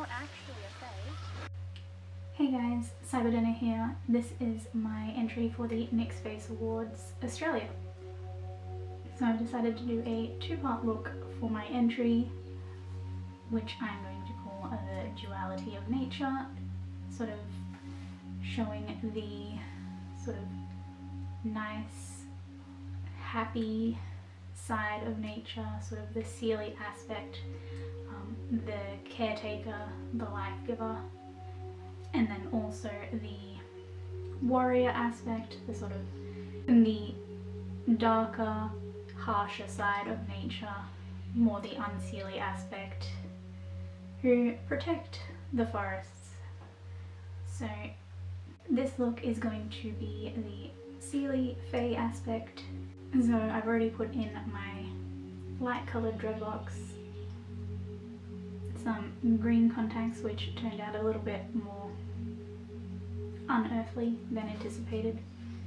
not actually a fae. Hey guys, Cyberdinner here. This is my entry for the NYX Face Awards Australia. So I've decided to do a two-part look for my entry, which I'm going to call the Duality of Nature, sort of showing the sort of nice, happy side of nature, sort of the sealy aspect, the caretaker, the life giver, and then also the warrior aspect, the sort of the darker, harsher side of nature, more the unseelie aspect, who protect the forests. So this look is going to be the sealy fae aspect. So I've already put in my light coloured dreadlocks, some green contacts which turned out a little bit more unearthly than anticipated.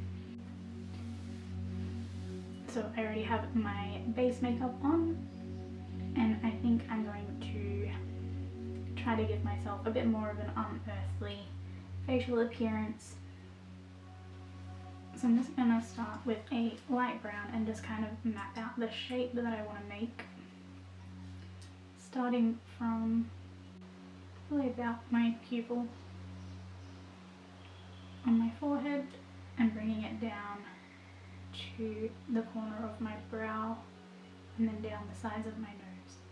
So I already have my base makeup on, and I think I'm going to try to give myself a bit more of an unearthly facial appearance. So I'm just going to start with a light brown and just kind of map out the shape that I want to make, starting from probably about my pupil on my forehead and bringing it down to the corner of my brow and then down the sides of my nose.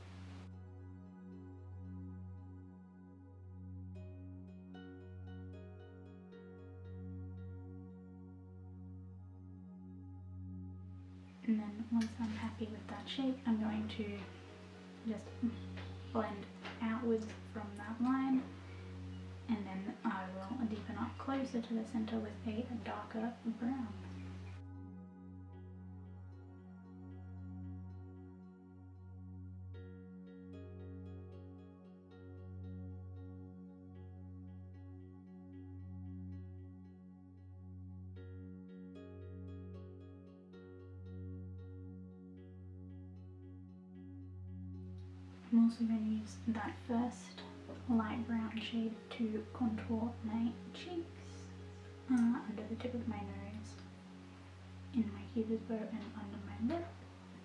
And then once I'm happy with that shape, I'm going to just blend outwards from that line, and then I will deepen up closer to the center with a darker brown. I'm also going to use that first light brown shade to contour my cheeks, under the tip of my nose, in my cupid's bow and under my lip.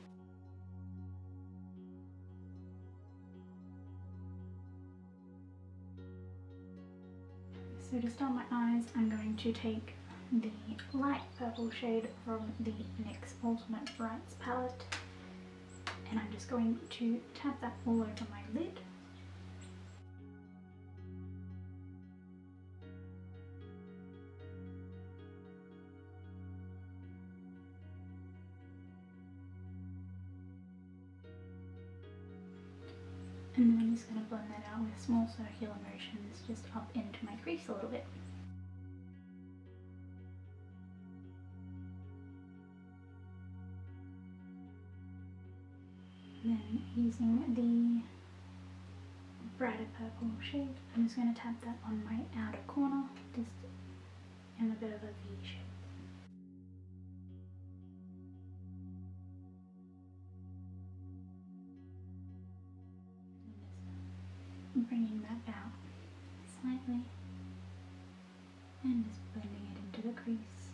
So to start my eyes, I'm going to take the light purple shade from the NYX Ultimate Brights palette, and I'm just going to tap that all over my lid. And then I'm just going to blend that out with small circular motions just up into my crease a little bit. Then using the brighter purple shade, I'm just going to tap that on my outer corner, just in a bit of a V shape. And just bringing that out slightly and just blending it into the crease.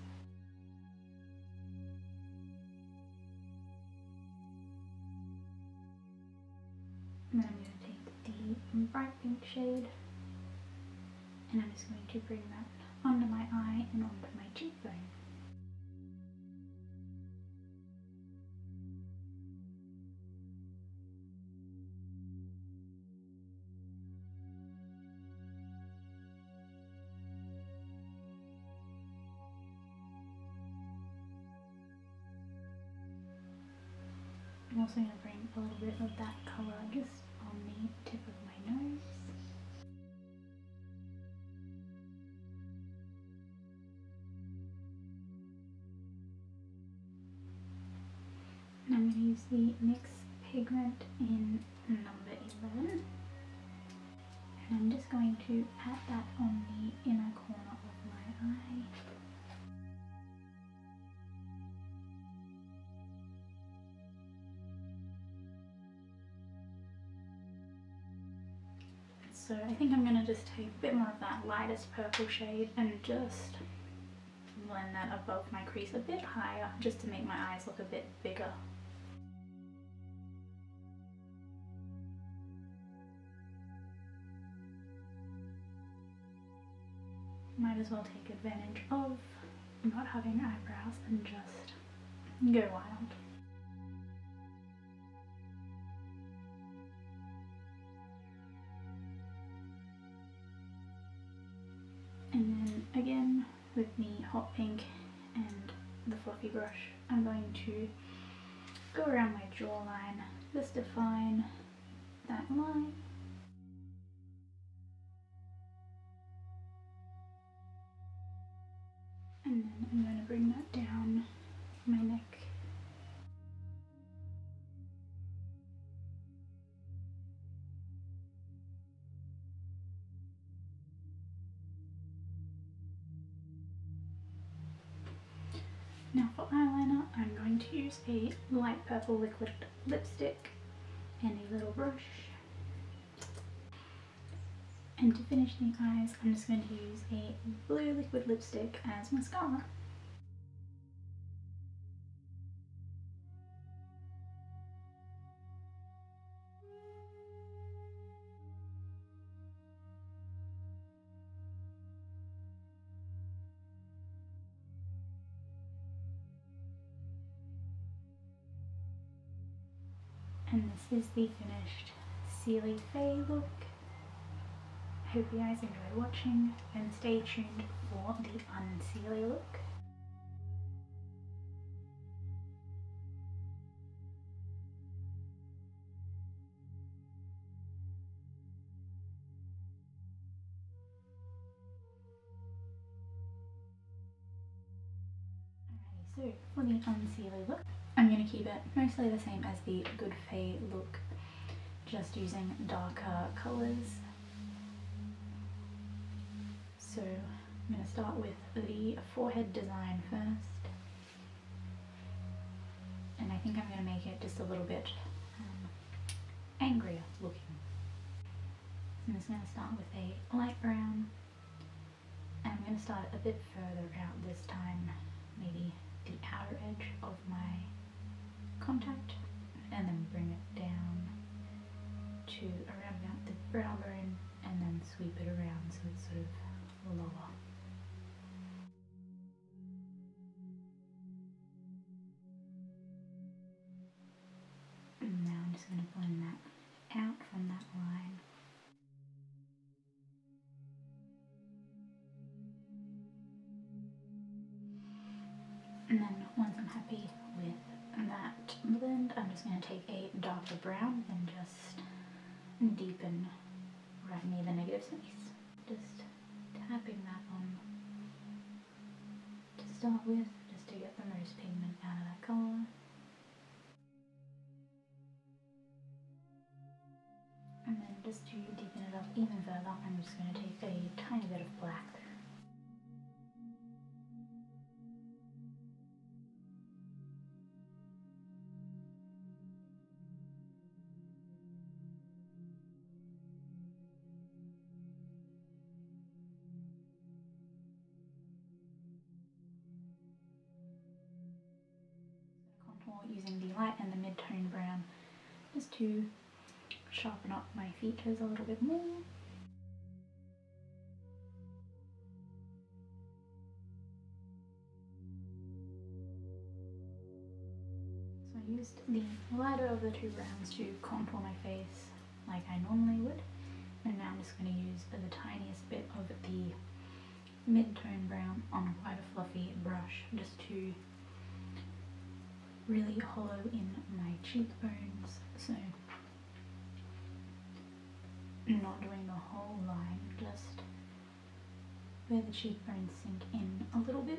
And then I'm going to take the bright pink shade, and I'm just going to bring that under my eye and onto my cheekbone. I'm also going to bring a little bit of that colour just on the tip of my nose. And I'm going to use the NYX pigment in number 11. And I'm just going to pat that on the inner corner of my eye. So I think I'm going to just take a bit more of that lightest purple shade and just blend that above my crease a bit higher, just to make my eyes look a bit bigger. Might as well take advantage of not having eyebrows and just go wild. And then again with the hot pink and the fluffy brush, I'm going to go around my jawline, just define that line. And then I'm going to bring that down my neck. Now for eyeliner, I'm going to use a light purple liquid lipstick and a little brush. And to finish the eyes, I'm just going to use a blue liquid lipstick as mascara. And this is the finished Nature Fae look. I hope you guys enjoy watching and stay tuned for the unseelie look. Alrighty, so for the unseelie look, I'm going to keep it mostly the same as the Good Fae look, just using darker colours. So I'm going to start with the forehead design first, and I think I'm going to make it just a little bit angrier looking. So I'm just going to start with a light brown, and I'm going to start a bit further out this time, maybe the outer edge of my contact, and then bring it down to around about the brow bone, and then sweep it around so it's sort of lower. And now I'm just going to blend that out from that line. And then once I'm happy with that blend, I'm just going to take a darker brown and just deepen right near the negative space. Just tapping that on to start with, just to get the most pigment out of that colour. And then just to deepen it up even further, I'm just going to take a tiny bit of black. Using the light and the mid-tone brown just to sharpen up my features a little bit more. So I used the lighter of the two browns to contour my face like I normally would, and now I'm just going to use the tiniest bit of the mid-tone brown on quite a fluffy brush just to really hollow in my cheekbones, so not doing the whole line, just where the cheekbones sink in a little bit.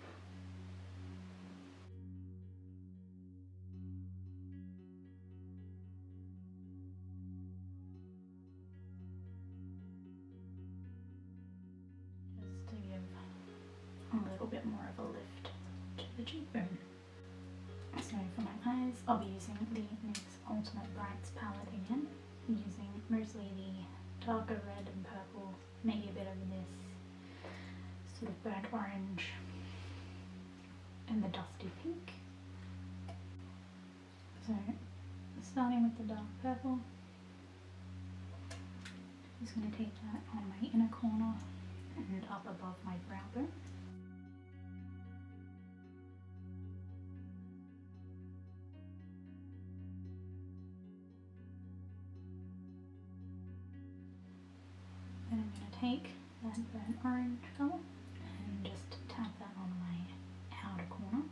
Just to give a little bit more of a lift to the cheekbone. So for my eyes, I'll be using the NYX Ultimate Brights palette again, using mostly the darker red and purple, maybe a bit of this sort of burnt orange, and the dusty pink. So starting with the dark purple, I'm just going to take that on my inner corner and up above my brow bone. Then I'm going to take that burnt orange colour and just tap that on my outer corner.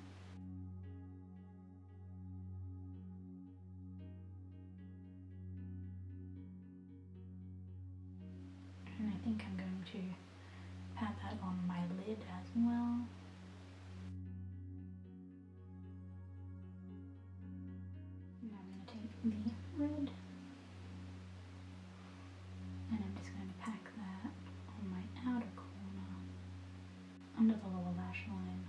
And I think I'm going to pat that on my lid as well. Now I'm going to take the red and I'm just going to pack that on my outer corner under the lower lash line.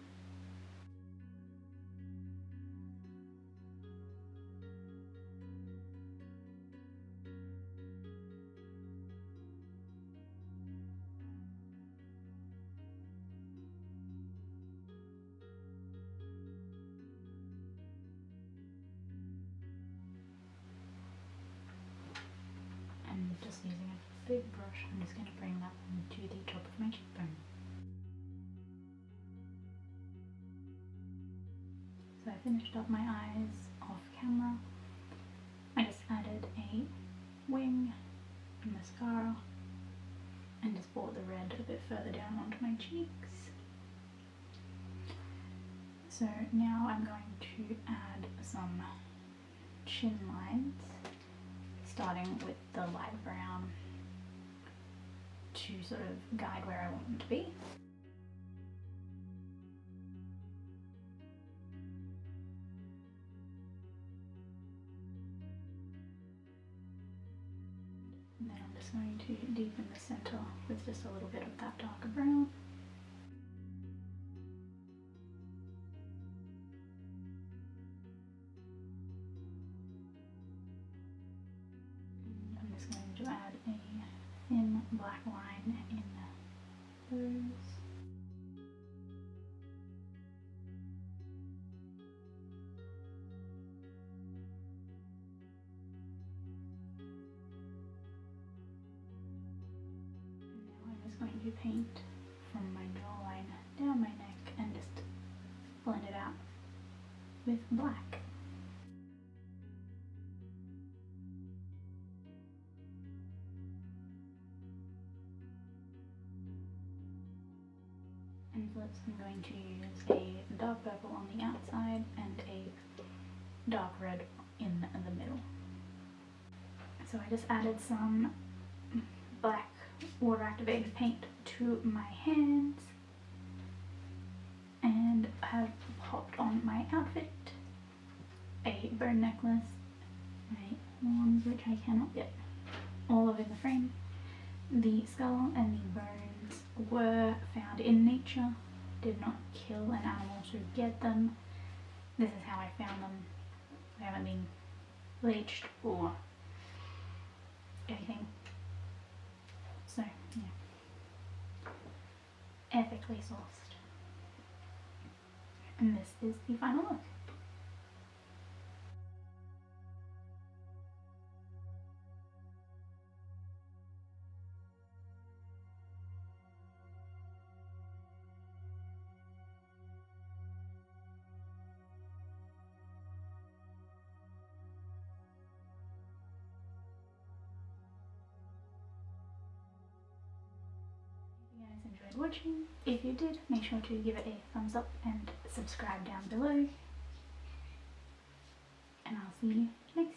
And just using a big brush, I'm just going to bring that to the top of my cheekbone. So I finished up my eyes off camera. I just added a wing, mascara, and just brought the red a bit further down onto my cheeks. So now I'm going to add some chin lines, starting with the light brown to sort of guide where I want them to be. And then I'm just going to deepen the center with just a little bit of that darker brown. And I'm just going to add a thin black line in those. Going to paint from my jawline down my neck and just blend it out with black. And for this I'm going to use a dark purple on the outside and a dark red in the middle. So I just added some black water activated paint to my hands and have popped on my outfit a bird necklace, my horns, which I cannot get all of in the frame. The skull and the bones were found in nature, did not kill an animal to get them. This is how I found them. They haven't been bleached or anything. So, yeah, ethically sourced. And this is the final look. Enjoyed watching. If you did, make sure to give it a thumbs up and subscribe down below. And I'll see you next time.